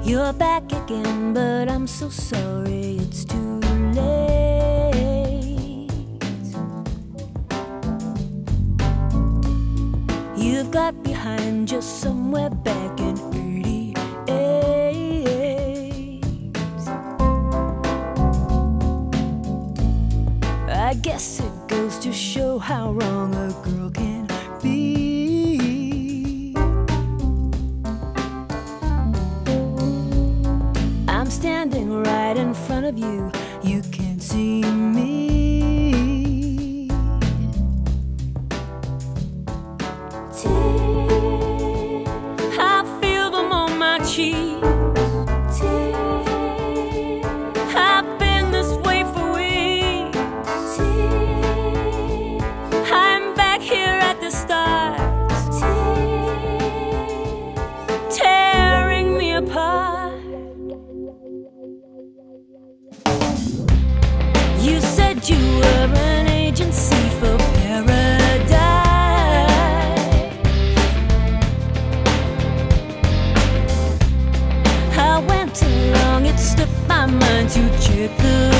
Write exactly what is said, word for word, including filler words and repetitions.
You're back again, but I'm so sorry it's too late. You've got behind just somewhere back in eighty-eight. I guess it goes to show how wrong a girl can be. I'm standing right in front of you, you can't see me. Tears, I feel them on my cheeks. Tears, I've been this way for weeks. Tears, I'm back here at the start. Tears, tearing me apart. You said you were an agency for paradise. I went along, it slipped my mind to check the